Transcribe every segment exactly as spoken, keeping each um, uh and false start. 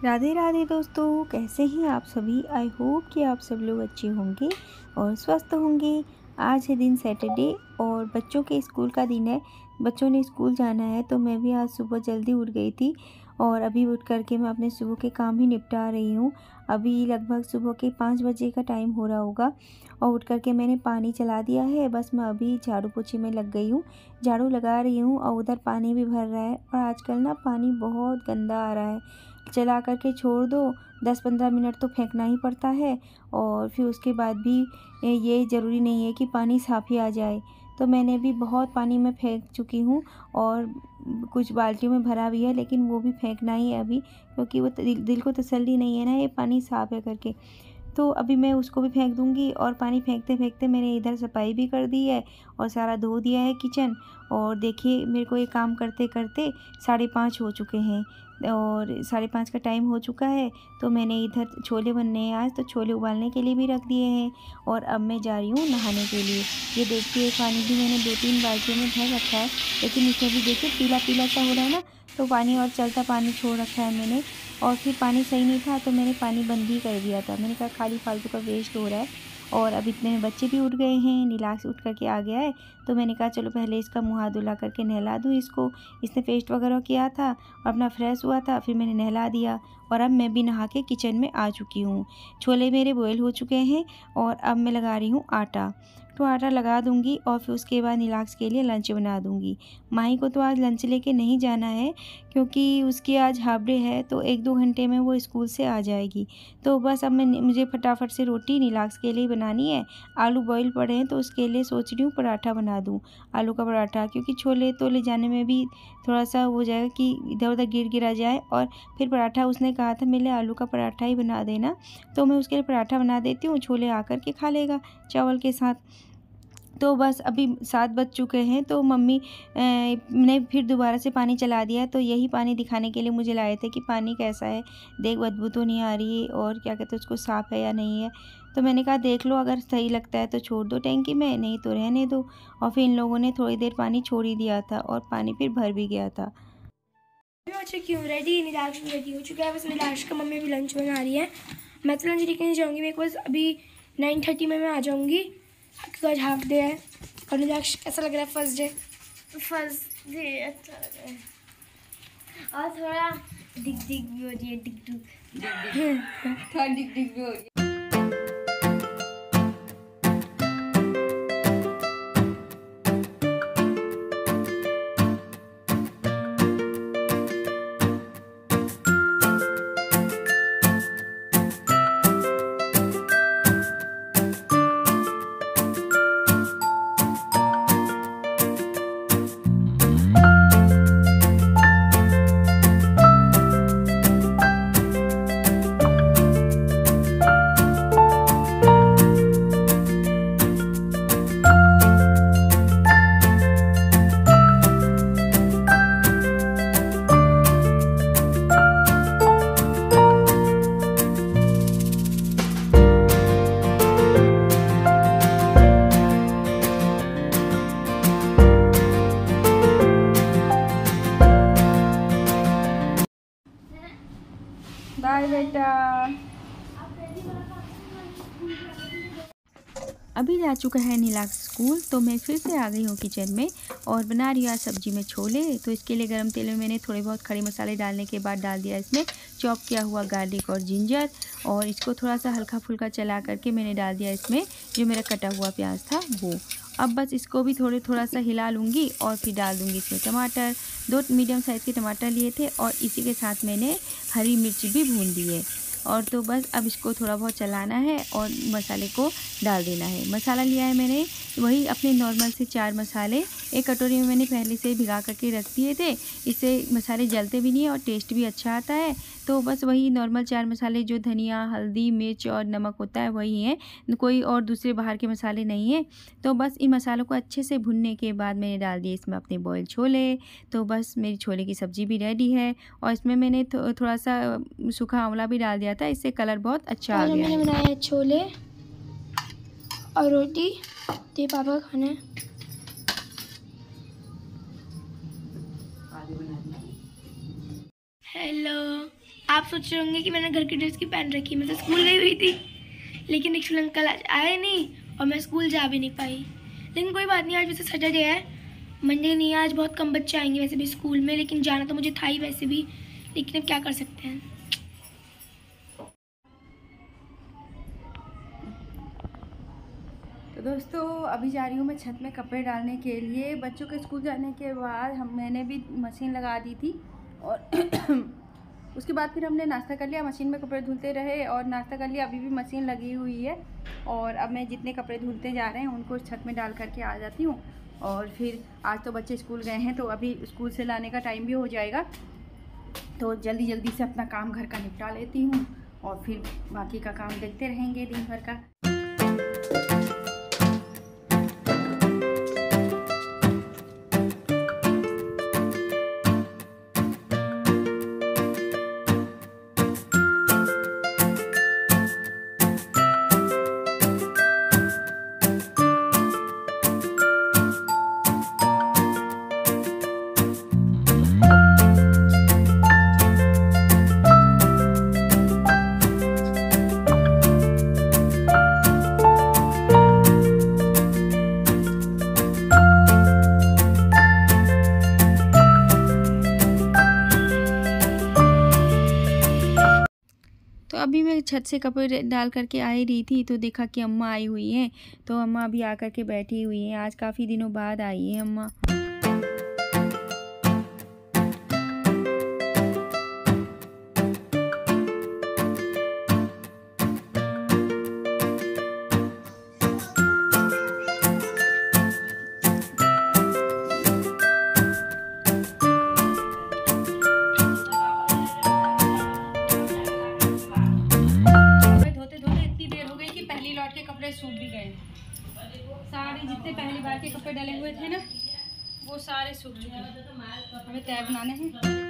राधे राधे दोस्तों, कैसे हैं आप सभी। आई होप कि आप सब लोग अच्छे होंगे और स्वस्थ होंगे। आज है दिन सैटरडे और बच्चों के स्कूल का दिन है। बच्चों ने स्कूल जाना है तो मैं भी आज सुबह जल्दी उठ गई थी और अभी उठ करके मैं अपने सुबह के काम ही निपटा रही हूँ। अभी लगभग सुबह के पाँच बजे का टाइम हो रहा होगा और उठ करके मैंने पानी चला दिया है। बस मैं अभी झाड़ू पोछे में लग गई हूँ, झाड़ू लगा रही हूँ और उधर पानी भी भर रहा है। और आजकल ना पानी बहुत गंदा आ रहा है, चला करके छोड़ दो दस पंद्रह मिनट तो फेंकना ही पड़ता है और फिर उसके बाद भी ये ज़रूरी नहीं है कि पानी साफ़ ही आ जाए। तो मैंने भी बहुत पानी में फेंक चुकी हूँ और कुछ बाल्टियों में भरा भी है, लेकिन वो भी फेंकना ही है अभी, क्योंकि वो दिल, दिल को तसल्ली नहीं है ना ये पानी साफ़ है करके। तो अभी मैं उसको भी फेंक दूँगी और पानी फेंकते फेंकते मैंने इधर सफाई भी कर दी है और सारा धो दिया है किचन। और देखिए मेरे को ये काम करते करते साढ़े पाँच हो चुके हैं और साढ़े पाँच का टाइम हो चुका है। तो मैंने इधर छोले बनने हैं आज, तो छोले उबालने के लिए भी रख दिए हैं और अब मैं जा रही हूँ नहाने के लिए। ये देखिए पानी भी मैंने दो तीन बाल्टियों में भर रखा है, लेकिन इसमें भी देखिए पीला पीला सा हो रहा है ना, तो पानी और चलता पानी छोड़ रखा है मैंने। और फिर पानी सही नहीं था तो मैंने पानी बंद ही कर दिया था। मैंने कहा खाली फालतू का वेस्ट हो रहा है। और अब इतने में बच्चे भी उठ गए हैं, नीलाक्ष उठ करके आ गया है। तो मैंने कहा चलो पहले इसका मुँह हाथ धुला करके नहला दूँ इसको। इसने पेस्ट वगैरह किया था और अपना फ्रेश हुआ था, फिर मैंने नहला दिया और अब मैं भी नहा के किचन में आ चुकी हूँ। छोले मेरे बॉयल हो चुके हैं और अब मैं लगा रही हूँ आटा। तो आटा लगा दूंगी और फिर उसके बाद नीलाक्ष के लिए लंच बना दूंगी। माही को तो आज लंच लेके नहीं जाना है क्योंकि उसकी आज हाफ डे है, तो एक दो घंटे में वो स्कूल से आ जाएगी। तो बस अब मैं मुझे फटाफट से रोटी नीलाक्ष के लिए बनानी है। आलू बॉईल पड़े हैं तो उसके लिए सोच रही हूँ पराठा बना दूँ, आलू का पराठा, क्योंकि छोले तो ले जाने में भी थोड़ा सा हो जाएगा कि इधर उधर गिर गिरा जाए। और फिर पराठा उसने कहा था मेरे लिए आलू का पराठा ही बना देना, तो मैं उसके लिए पराठा बना देती हूँ, छोले आकर के खा लेगा चावल के साथ। तो बस अभी सात बज चुके हैं तो मम्मी ने फिर दोबारा से पानी चला दिया। तो यही पानी दिखाने के लिए मुझे लाए थे कि पानी कैसा है, देख बदबू तो नहीं आ रही है और क्या कहते हैं उसको साफ़ है या नहीं है। तो मैंने कहा देख लो, अगर सही लगता है तो छोड़ दो टैंकी में, नहीं तो रहने दो। और फिर इन लोगों ने थोड़ी देर पानी छोड़ ही दिया था और पानी फिर भर भी गया था। हो चुकी हूँ रेडी, नीलाक्ष भी रेडी हो चुका है। बस नीलाक्ष का मम्मी भी लंच बना रही है। मैं तो लंच लेके नहीं जाऊँगी, मेरे पास अभी नाइन थर्टी में मैं आ जाऊँगी क्योंकि आज हाफ डे है। और नीलाक्ष कैसा लग रहा है फर्स्ट डे? फर्स्ट डे अच्छा लग रहा है और थोड़ा डिग डिग भी हो रही है, डिग डिग थोड़ा डिग डिग भी हो रही है। बाय बेटा। अभी जा चुका है नीलाक्ष स्कूल, तो मैं फिर से आ गई हूँ किचन में और बना रही हूँ सब्जी में छोले। तो इसके लिए गरम तेल में मैंने थोड़े बहुत खड़े मसाले डालने के बाद डाल दिया इसमें चॉप किया हुआ गार्लिक और जिंजर, और इसको थोड़ा सा हल्का फुल्का चला करके मैंने डाल दिया इसमें जो मेरा कटा हुआ प्याज था वो। अब बस इसको भी थोड़े थोड़ा सा हिला लूँगी और फिर डाल दूँगी इसमें टमाटर। दो मीडियम साइज़ के टमाटर लिए थे और इसी के साथ मैंने हरी मिर्च भी भून दी है। और तो बस अब इसको थोड़ा बहुत चलाना है और मसाले को डाल देना है। मसाला लिया है मैंने वही अपने नॉर्मल से चार मसाले, एक कटोरी में मैंने पहले से भिगा करके रख दिए थे। इससे मसाले जलते भी नहीं है और टेस्ट भी अच्छा आता है। तो बस वही नॉर्मल चार मसाले जो धनिया, हल्दी, मिर्च और नमक होता है वही है, कोई और दूसरे बाहर के मसाले नहीं है। तो बस इन मसालों को अच्छे से भुनने के बाद मैंने डाल दिए इसमें अपने बॉयल छोले। तो बस मेरी छोले की सब्ज़ी भी रेडी है और इसमें मैंने थो, थोड़ा सा सूखा आंवला भी डाल दिया था, इससे कलर बहुत अच्छा आ गया। मैंने बनाया है छोले और रोटी, तो पापा का खाना है। हेलो, आप सोच रहे होंगे कि मैंने घर की ड्रेस की पहन रखी, मैं तो स्कूल गई हुई थी, लेकिन रिक्शल अंकल आज आए नहीं और मैं स्कूल जा भी नहीं पाई। लेकिन कोई बात नहीं, आज वैसे सैटरडे है, मंडे नहीं है, आज बहुत कम बच्चे आएंगे वैसे भी स्कूल में, लेकिन जाना तो मुझे था ही वैसे भी, लेकिन अब क्या कर सकते हैं। तो दोस्तों अभी जा रही हूँ मैं छत में कपड़े डालने के लिए। बच्चों के स्कूल जाने के बाद हम मैंने भी मशीन लगा दी थी और उसके बाद फिर हमने नाश्ता कर लिया, मशीन में कपड़े धुलते रहे और नाश्ता कर लिया। अभी भी मशीन लगी हुई है और अब मैं जितने कपड़े धुलते जा रहे हैं उनको छत में डाल करके आ जाती हूँ। और फिर आज तो बच्चे स्कूल गए हैं तो अभी स्कूल से लाने का टाइम भी हो जाएगा, तो जल्दी जल्दी से अपना काम घर का निपटा लेती हूँ और फिर बाकी का काम देखते रहेंगे दिन भर का। तो अभी मैं छत से कपड़े डाल करके आ ही रही थी तो देखा कि अम्मा आई हुई हैं, तो अम्मा अभी आकर के बैठी हुई हैं। आज काफ़ी दिनों बाद आई है अम्मा। कपड़े सूख भी गए, सारे जितने पहली बार के कपड़े डले हुए थे ना वो सारे सूख चुके हैं। हमें तय बनाने हैं।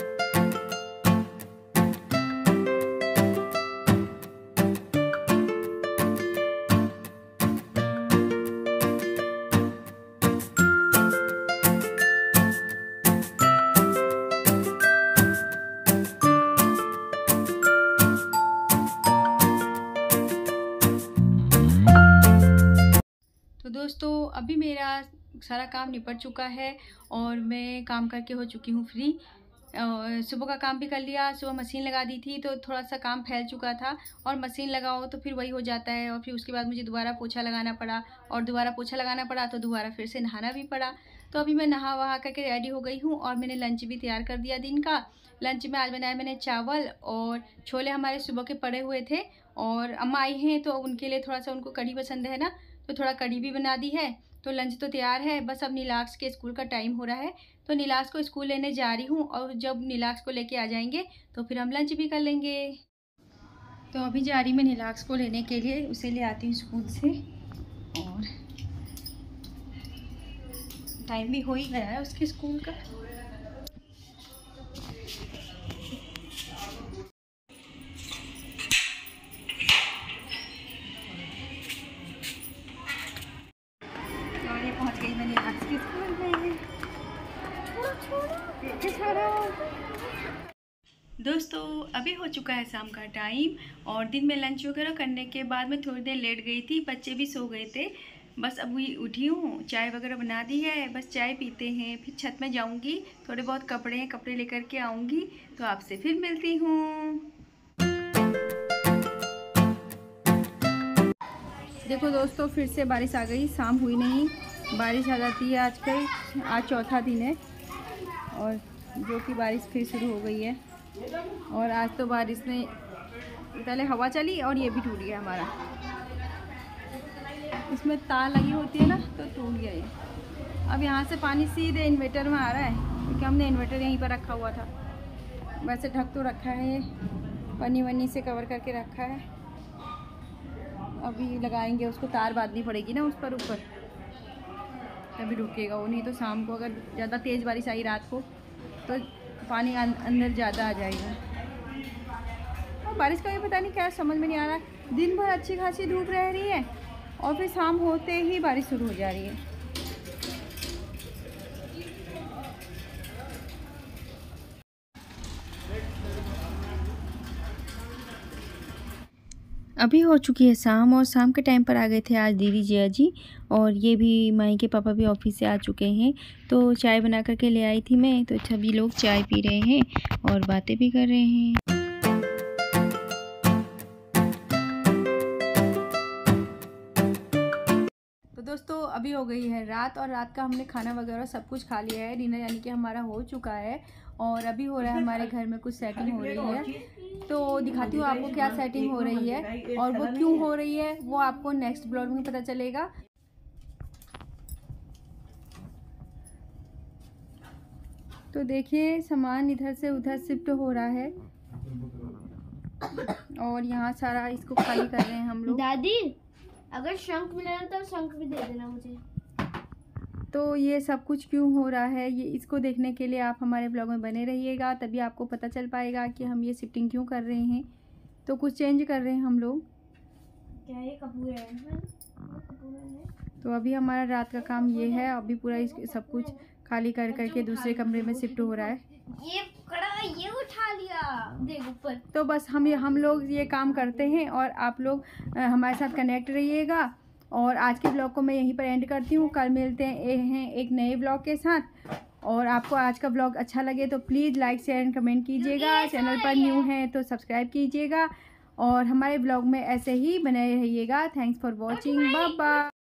तो दोस्तों अभी मेरा सारा काम निपट चुका है और मैं काम करके हो चुकी हूँ फ्री। और सुबह का काम भी कर लिया, सुबह मशीन लगा दी थी तो थोड़ा सा काम फैल चुका था और मशीन लगाओ तो फिर वही हो जाता है और फिर उसके बाद मुझे दोबारा पोछा लगाना पड़ा और दोबारा पोछा लगाना पड़ा तो दोबारा फिर से नहाना भी पड़ा। तो अभी मैं नहा वहा करके रेडी हो गई हूँ और मैंने लंच भी तैयार कर दिया दिन का। लंच में आज बनाया मैंने चावल और छोले, हमारे सुबह के पड़े हुए थे और अम्मा आई हैं तो उनके लिए थोड़ा सा, उनको कढ़ी पसंद है ना, तो थोड़ा कढ़ी भी बना दी है। तो लंच तो तैयार है, बस अब नीलाक्स के स्कूल का टाइम हो रहा है तो नीलाक्स को स्कूल लेने जा रही हूँ और जब नीलाक्स को लेके आ जाएंगे तो फिर हम लंच भी कर लेंगे। तो अभी जा रही मैं नीलाक्स को लेने के लिए, उसे ले आती हूँ स्कूल से और टाइम भी हो ही गया है उसके स्कूल का। पहुंच गई मैं नीलाक्स के स्कूल में। दोस्तों अभी हो चुका है शाम का टाइम और दिन में लंच वगैरह करने के बाद मैं थोड़ी देर लेट गई थी, बच्चे भी सो गए थे। बस अभी उठी हूँ, चाय वगैरह बना दी है, बस चाय पीते हैं, फिर छत में जाऊँगी, थोड़े बहुत कपड़े हैं कपड़े लेकर के आऊँगी तो आपसे फिर मिलती हूँ। देखो दोस्तों फिर से बारिश आ गई, शाम हुई नहीं, बारिश आ जाती है आजकल। आज चौथा दिन है और जो कि बारिश फिर शुरू हो गई है और आज तो बारिश ने पहले हवा चली और ये भी टूट गया हमारा, इसमें तार लगी होती है ना तो टूट गया ये। अब यहाँ से पानी सीधे इन्वर्टर में आ रहा है क्योंकि हमने इन्वर्टर यहीं पर रखा हुआ था। वैसे ढक तो रखा है, पन्नी वन्नी से कवर करके रखा है, अभी लगाएंगे उसको, तार बांधनी पड़ेगी ना उस पर ऊपर तभी रुकेगा वो, नहीं तो शाम को अगर ज़्यादा तेज़ बारिश आई रात को तो पानी अंदर ज़्यादा आ जाएगा। और बारिश का भी पता नहीं क्या समझ में नहीं आ रहा, दिन भर अच्छी खासी धूप रह रही है और फिर शाम होते ही बारिश शुरू हो जा रही है। अभी हो चुकी है शाम और शाम के टाइम पर आ गए थे आज दीदी जिया जी और ये भी माई के पापा भी ऑफिस से आ चुके हैं। तो चाय बना कर के ले आई थी मैं, तो सभी लोग चाय पी रहे हैं और बातें भी कर रहे हैं। तो दोस्तों अभी हो गई है रात और रात का हमने खाना वगैरह सब कुछ खा लिया है। डिनर यानी कि हमारा हो चुका है और अभी हो रहा है हमारे घर में कुछ सेटिंग हो रही है। तो दिखाती हूँ आपको क्या सेटिंग हो रही है और वो क्यों हो रही है, वो आपको नेक्स्ट ब्लॉग में पता चलेगा। तो देखिए सामान इधर से उधर शिफ्ट हो रहा है और यहाँ सारा इसको खाली कर रहे हैं हम लोग। दादी अगर शंख मिला तो शंख भी दे देना मुझे। तो ये सब कुछ क्यों हो रहा है, ये इसको देखने के लिए आप हमारे ब्लॉग में बने रहिएगा, तभी आपको पता चल पाएगा कि हम ये शिफ्टिंग क्यों कर रहे हैं। तो कुछ चेंज कर रहे हैं हम लोग। क्या ये कपूर है? कपूर है। तो अभी हमारा रात का काम ये है, अभी पूरा इस सब कुछ खाली कर करके दूसरे कमरे में शिफ्ट हो रहा है। ये कड़ा ये उठा लिया देख ऊपर। तो बस हम हम लोग ये काम करते हैं और आप लोग हमारे साथ कनेक्ट रहिएगा। और आज के ब्लॉग को मैं यहीं पर एंड करती हूँ। कल मिलते हैं एक नए ब्लॉग के साथ। और आपको आज का ब्लॉग अच्छा लगे तो please like share and comment कीजिएगा। चैनल पर न्यू हैं तो सब्सक्राइब कीजिएगा और हमारे ब्लॉग में ऐसे ही बने रहिएगा। Thanks for watching, bye bye.